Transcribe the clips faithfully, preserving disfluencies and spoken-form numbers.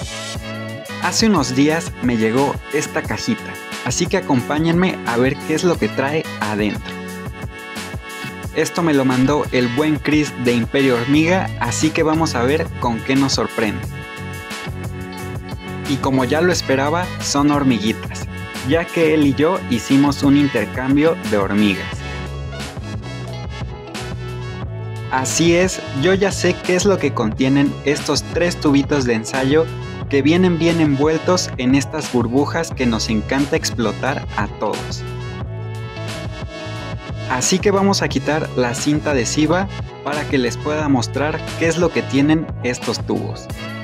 Hace unos días me llegó esta cajita, así que acompáñenme a ver qué es lo que trae adentro. Esto me lo mandó el buen Chris de Imperio Hormiga, así que vamos a ver con qué nos sorprende. Y como ya lo esperaba, son hormiguitas, ya que él y yo hicimos un intercambio de hormigas. Así es, yo ya sé qué es lo que contienen estos tres tubitos de ensayo que vienen bien envueltos en estas burbujas que nos encanta explotar a todos. Así que vamos a quitar la cinta adhesiva para que les pueda mostrar qué es lo que tienen estos tubos.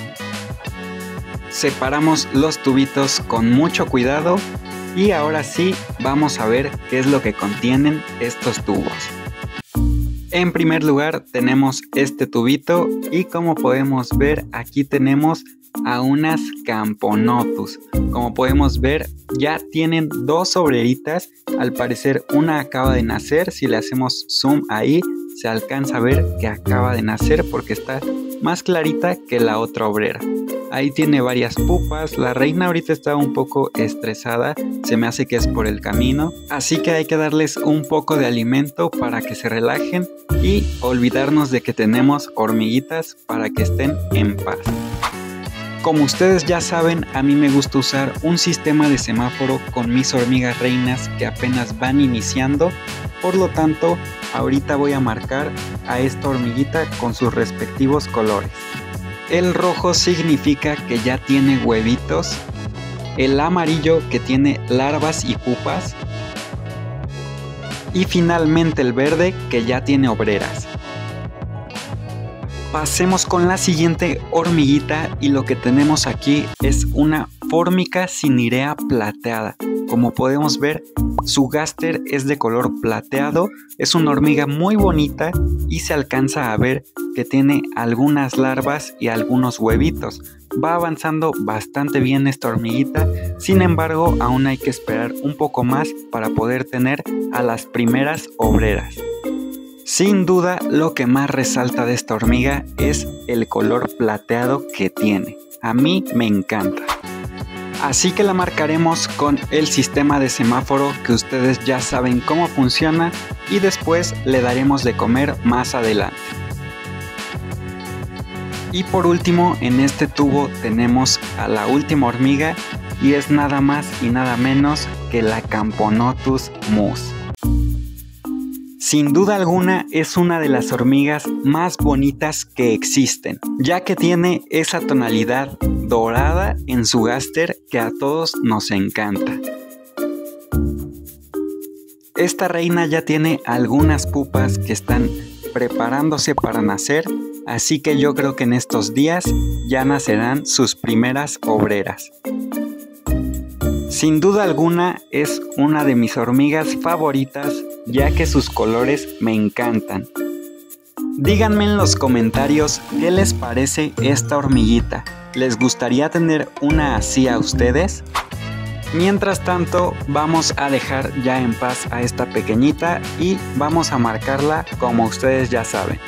Separamos los tubitos con mucho cuidado y ahora sí vamos a ver qué es lo que contienen estos tubos. En primer lugar tenemos este tubito y como podemos ver aquí tenemos a unas Camponotus. Como podemos ver ya tienen dos obreritas, al parecer una acaba de nacer. Si le hacemos zoom ahí se alcanza a ver que acaba de nacer porque está más clarita que la otra obrera. Ahí tiene varias pupas, la reina ahorita está un poco estresada, se me hace que es por el camino, así que hay que darles un poco de alimento para que se relajen y olvidarnos de que tenemos hormiguitas para que estén en paz. Como ustedes ya saben, a mí me gusta usar un sistema de semáforo con mis hormigas reinas que apenas van iniciando, por lo tanto, ahorita voy a marcar a esta hormiguita con sus respectivos colores. El rojo significa que ya tiene huevitos, el amarillo que tiene larvas y pupas, y finalmente el verde que ya tiene obreras. Pasemos con la siguiente hormiguita y lo que tenemos aquí es una Formica cinerea plateada. Como podemos ver, su gáster es de color plateado, es una hormiga muy bonita y se alcanza a ver que tiene algunas larvas y algunos huevitos. Va avanzando bastante bien esta hormiguita, sin embargo aún hay que esperar un poco más para poder tener a las primeras obreras. Sin duda, lo que más resalta de esta hormiga es el color plateado que tiene. A mí me encanta. Así que la marcaremos con el sistema de semáforo que ustedes ya saben cómo funciona y después le daremos de comer más adelante. Y por último, en este tubo tenemos a la última hormiga y es nada más y nada menos que la Camponotus mus. Sin duda alguna es una de las hormigas más bonitas que existen, ya que tiene esa tonalidad dorada en su gáster que a todos nos encanta. Esta reina ya tiene algunas pupas que están preparándose para nacer, así que yo creo que en estos días ya nacerán sus primeras obreras. Sin duda alguna es una de mis hormigas favoritas, ya que sus colores me encantan. Díganme en los comentarios qué les parece esta hormiguita. ¿Les gustaría tener una así a ustedes? Mientras tanto, vamos a dejar ya en paz a esta pequeñita y vamos a marcarla como ustedes ya saben.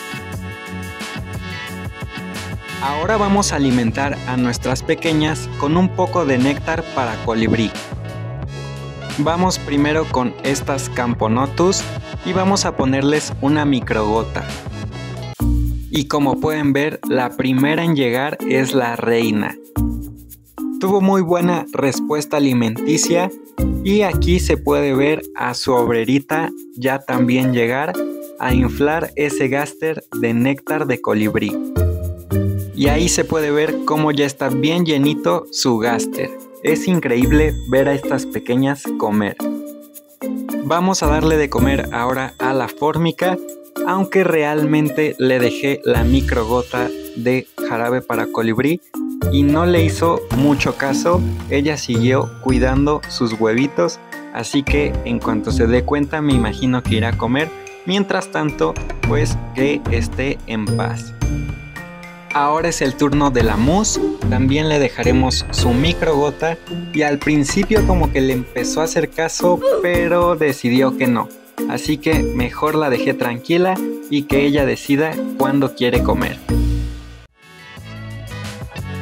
Ahora vamos a alimentar a nuestras pequeñas con un poco de néctar para colibrí. Vamos primero con estas Camponotus y vamos a ponerles una microgota. Y como pueden ver, la primera en llegar es la reina. Tuvo muy buena respuesta alimenticia y aquí se puede ver a su obrerita ya también llegar a inflar ese gáster de néctar de colibrí. Y ahí se puede ver cómo ya está bien llenito su gáster. Es increíble ver a estas pequeñas comer. Vamos a darle de comer ahora a la Formica, aunque realmente le dejé la microgota de jarabe para colibrí y no le hizo mucho caso. Ella siguió cuidando sus huevitos, así que en cuanto se dé cuenta me imagino que irá a comer. Mientras tanto, pues que esté en paz. Ahora es el turno de la mus, también le dejaremos su microgota y al principio como que le empezó a hacer caso, pero decidió que no. Así que mejor la dejé tranquila y que ella decida cuándo quiere comer.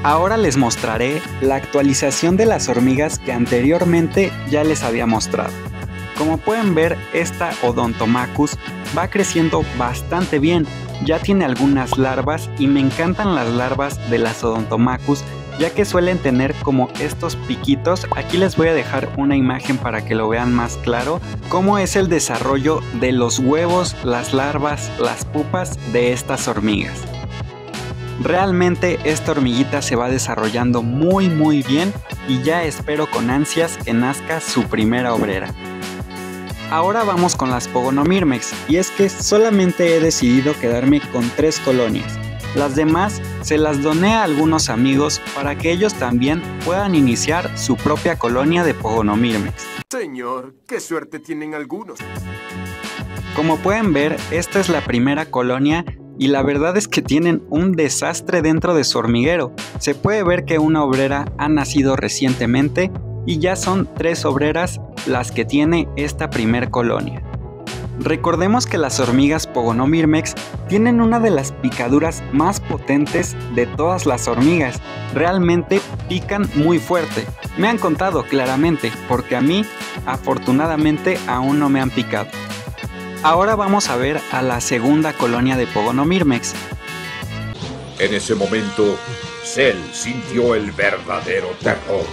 Ahora les mostraré la actualización de las hormigas que anteriormente ya les había mostrado. Como pueden ver, esta Odontomachus va creciendo bastante bien, ya tiene algunas larvas y me encantan las larvas de las Odontomachus, ya que suelen tener como estos piquitos. Aquí les voy a dejar una imagen para que lo vean más claro, cómo es el desarrollo de los huevos, las larvas, las pupas de estas hormigas. Realmente esta hormiguita se va desarrollando muy muy bien y ya espero con ansias que nazca su primera obrera. Ahora vamos con las Pogonomyrmex, y es que solamente he decidido quedarme con tres colonias. Las demás se las doné a algunos amigos para que ellos también puedan iniciar su propia colonia de Pogonomyrmex. Señor, qué suerte tienen algunos. Como pueden ver, esta es la primera colonia y la verdad es que tienen un desastre dentro de su hormiguero. Se puede ver que una obrera ha nacido recientemente y ya son tres obreras las que tiene esta primer colonia. Recordemos que las hormigas Pogonomyrmex tienen una de las picaduras más potentes de todas las hormigas. Realmente pican muy fuerte. Me han contado claramente, porque a mí, afortunadamente, aún no me han picado. Ahora vamos a ver a la segunda colonia de Pogonomyrmex. En ese momento, Cell sintió el verdadero terror.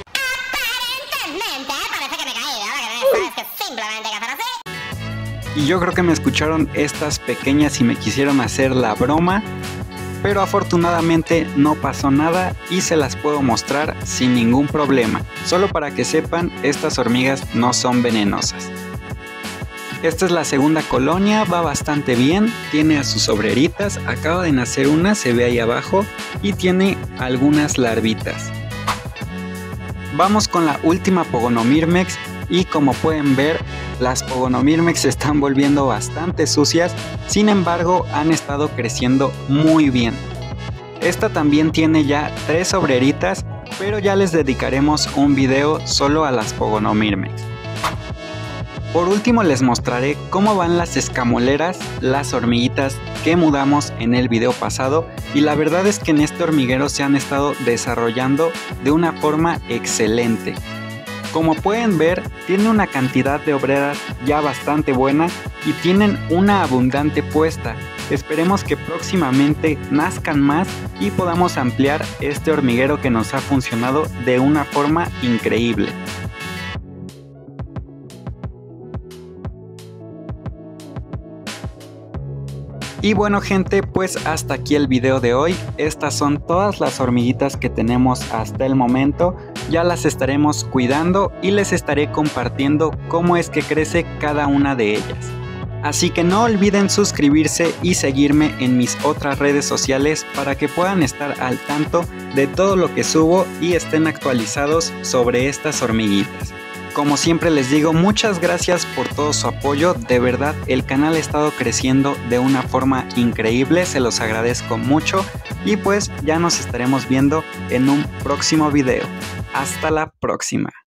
Y yo creo que me escucharon estas pequeñas y me quisieron hacer la broma, pero afortunadamente no pasó nada y se las puedo mostrar sin ningún problema. Solo para que sepan, estas hormigas no son venenosas. Esta es la segunda colonia, va bastante bien, tiene a sus obreritas, acaba de nacer una, se ve ahí abajo, y tiene algunas larvitas. Vamos con la última Pogonomyrmex. Y como pueden ver, las Pogonomyrmex se están volviendo bastante sucias, sin embargo han estado creciendo muy bien. Esta también tiene ya tres obreritas, pero ya les dedicaremos un video solo a las Pogonomyrmex. Por último les mostraré cómo van las escamoleras, las hormiguitas que mudamos en el video pasado, y la verdad es que en este hormiguero se han estado desarrollando de una forma excelente. Como pueden ver, tiene una cantidad de obreras ya bastante buena y tienen una abundante puesta. Esperemos que próximamente nazcan más y podamos ampliar este hormiguero que nos ha funcionado de una forma increíble. Y bueno gente, pues hasta aquí el video de hoy. Estas son todas las hormiguitas que tenemos hasta el momento. Ya las estaremos cuidando y les estaré compartiendo cómo es que crece cada una de ellas. Así que no olviden suscribirse y seguirme en mis otras redes sociales para que puedan estar al tanto de todo lo que subo y estén actualizados sobre estas hormiguitas. Como siempre les digo, muchas gracias por todo su apoyo, de verdad el canal ha estado creciendo de una forma increíble, se los agradezco mucho y pues ya nos estaremos viendo en un próximo video. Hasta la próxima.